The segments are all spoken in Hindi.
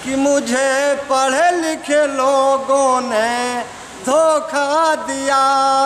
कि मुझे पढ़े लिखे लोगों ने धोखा दिया,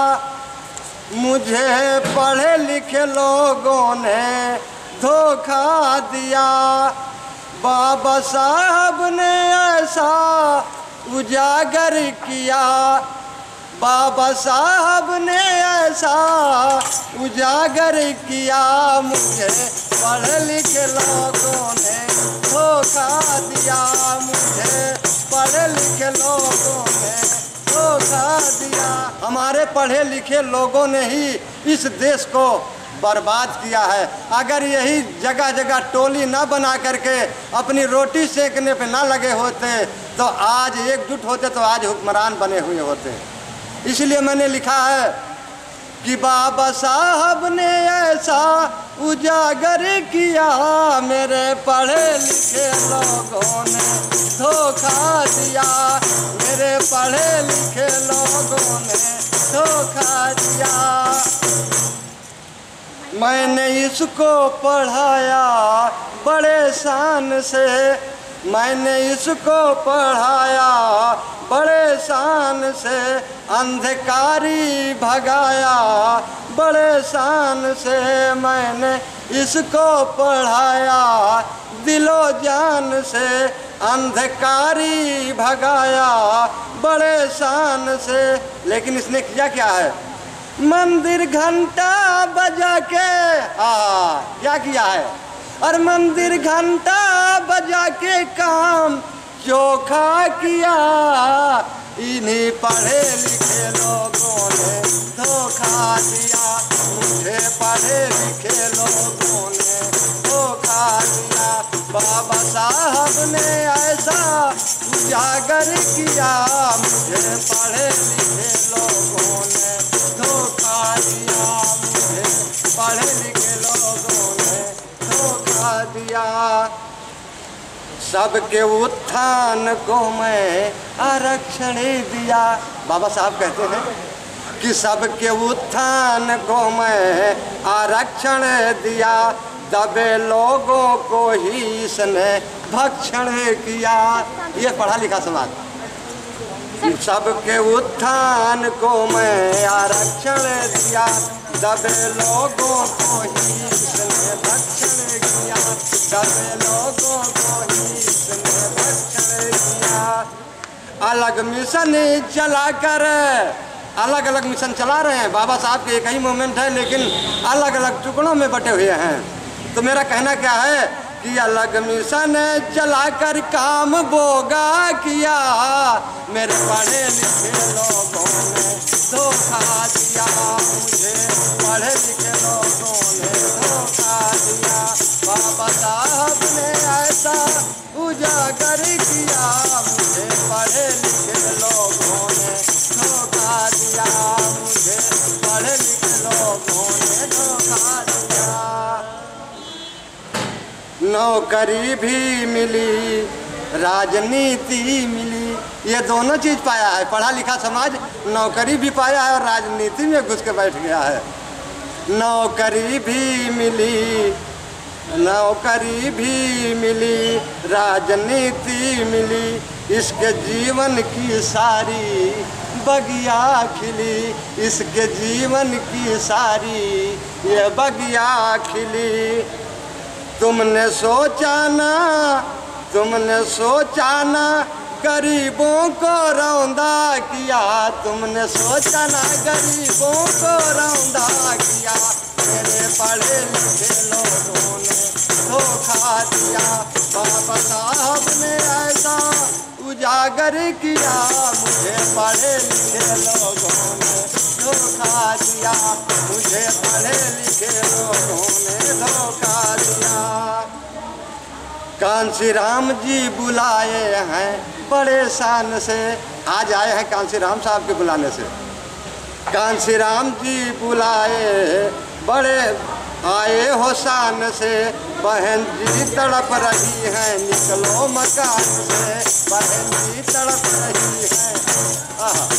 मुझे पढ़े लिखे लोगों ने धोखा दिया। बाबा साहब ने ऐसा उजागर किया, बाबा साहब ने ऐसा उजागर किया, मुझे पढ़े लिखे लोगों ने धोखा दिया, मुझे पढ़े लिखे लोगों ने धोखा दिया। हमारे पढ़े लिखे लोगों ने ही इस देश को बर्बाद किया है। अगर यही जगह जगह टोली ना बना करके अपनी रोटी सेकने पे ना लगे होते तो आज एकजुट होते तो आज हुक्मरान बने हुए होते। इसलिए मैंने लिखा है कि बाबा साहब ने ऐसा उजागर किया, मेरे पढ़े लिखे लोगों ने धोखा दिया, मेरे पढ़े लिखे लोगों ने धोखा दिया। मैंने इसको पढ़ाया बड़े शान से, मैंने इसको पढ़ाया बड़े शान से, अंधकारी भगाया बड़े शान से, मैंने इसको पढ़ाया दिलो जान से, अंधकारी भगाया बड़े शान से। लेकिन इसने किया क्या है? मंदिर घंटा बजा के क्या किया है? और मंदिर घंटा बजा के काम चोखा किया, इन्हीं पढ़े लिखे लोगों ने धोखा दिया, मुझे पढ़े लिखे लोगों ने धोखा दिया। बाबा साहब ने ऐसा उजागर किया, मुझे पढ़े लिखे लोगों ने धोखा दिया, मुझे पढ़े लिखे लोगों ने धोखा दिया। सबके उत्थान को मैं आरक्षण दिया। बाबा साहब कहते हैं कि सबके उत्थान को मैं आरक्षण दिया, दबे लोगों को ही इसने भक्षण किया। ये पढ़ा लिखा समाज। सबके उत्थान को मैं आरक्षण दिया, दबे लोगों को ही इसने भक्षण किया, दबे लोगों को ही इसने भक्षण किया। अलग मिशन चलाकर अलग अलग मिशन चला रहे हैं। बाबा साहब के एक ही मूवमेंट है लेकिन अलग अलग टुकड़ों में बटे हुए हैं। तो मेरा कहना क्या है कि अलग मिशन चलाकर काम बोगा किया, मेरे पढ़े लिखे लोगों ने धोखा दिया, मुझे पढ़े लिखे लोगों ने धोखा दिया। बाबा साहब ने ऐसा उजागर किया, मुझे पढ़े लिखे लोगों ने धोखा दिया, मुझे पढ़े लिखे लोगों ने धोखा दिया। नौकरी भी मिली, राजनीति मिली, ये दोनों चीज़ पाया है। पढ़ा लिखा समाज नौकरी भी पाया है और राजनीति में घुस के बैठ गया है। नौकरी भी मिली, नौकरी भी मिली, राजनीति मिली, इसके जीवन की सारी बगिया खिली, इसके जीवन की सारी ये बगिया खिली। तुमने सोचा ना, तुमने सोचा ना, गरीबों को रौंदा किया, तुमने सोचा ना गरीबों को रौंदा किया, मेरे पढ़े लिखे लोगों ने धोखा दिया। बाबा साहब ने ऐसा उजागर किया, मुझे पढ़े लिखे लोगों ने धोखा दिया, मुझे पढ़े लिखे लोगों ने धोखा दिया। कांसी राम जी बुलाए हैं बड़े शान से, आज आए हैं कांसी राम साहब के बुलाने से। कांसी राम जी बुलाए बड़े आए हो शान से, बहन जी तड़प रही हैं निकलो मकान से, बहन जी तड़प रही हैं।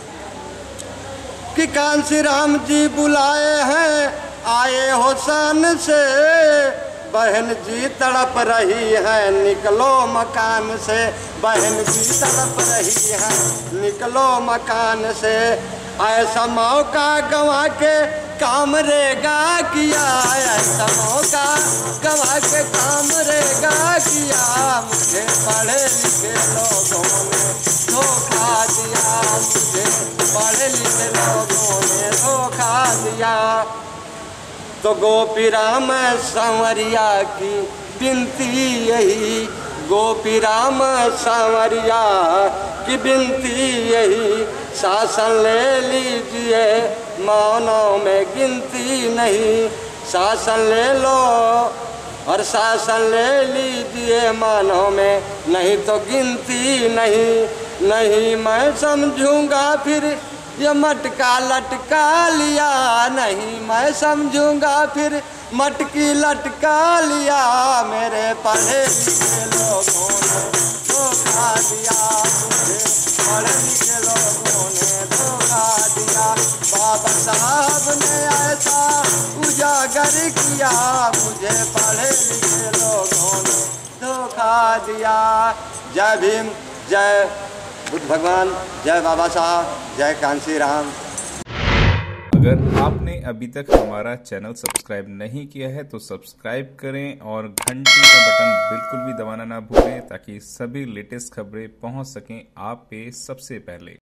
कि कांसी राम जी बुलाए हैं आए हो शान से, बहन जी तड़प रही है निकलो मकान से, बहन जी तड़प रही है निकलो मकान से। ऐसा मौका गंवा के काम रेगा किया, ऐसा मौका गंवा के काम रेगा किया। मुझे पढ़े लिखे लोगों ने धोखा दिया, मुझे पढ़े लिखे लोगों ने धोखा दिया। तो गोपी राम सांवरिया की विनती यही, गोपी राम सांवरिया की विनती यही। शासन ले लीजिए मौनों में गिनती नहीं, शासन ले लो और शासन ले लीजिए मानों में नहीं तो गिनती नहीं। नहीं मैं समझूंगा फिर ये मटका लटका लिया, नहीं मैं समझूंगा फिर मटकी लटका लिया। मेरे पढ़े लिखे लोगों ने धोखा दिया, मुझे पढ़े लिखे लोगों ने धोखा दिया। बाबा साहब ने ऐसा उजागर किया, मुझे पढ़े लिखे लोगों ने धोखा दिया। जय भीम, जय बुद्ध भगवान, जय बाबा साहब, जय कांसी राम। अगर आपने अभी तक हमारा चैनल सब्सक्राइब नहीं किया है तो सब्सक्राइब करें और घंटी का बटन बिल्कुल भी दबाना ना भूलें ताकि सभी लेटेस्ट खबरें पहुंच सकें आप पे सबसे पहले।